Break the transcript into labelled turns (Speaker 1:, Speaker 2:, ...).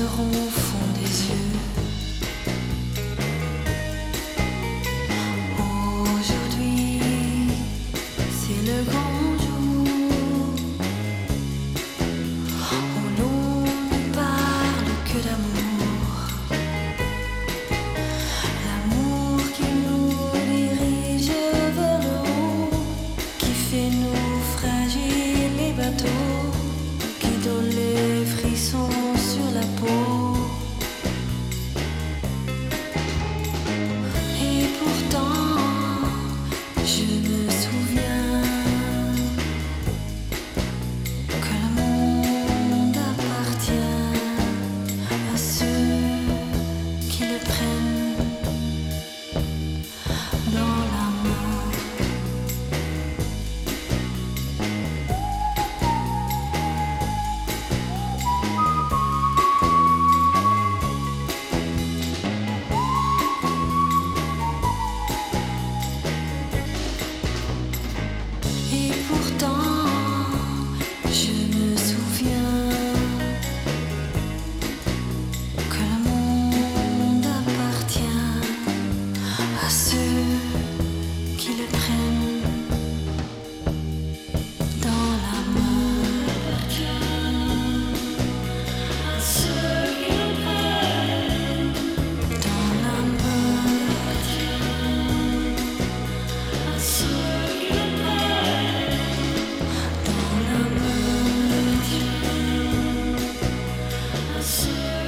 Speaker 1: pleurons au fond des yeux. Aujourd'hui, c'est le grand jour où l'on ne parle que d'amour. L'amour qui nous dirige vers le haut, qui fait nous fragiles les bateaux, qui donne les frissons sur la peau. Et pourtant, je me souviens que le monde appartient à ceux qui le prennent dans la main. Et pourtant, je me souviens que le monde appartient à ceux qui le prennent dans la main. À ceux qui le prennent dans la main. À ceux qui le prennent dans la main. À ceux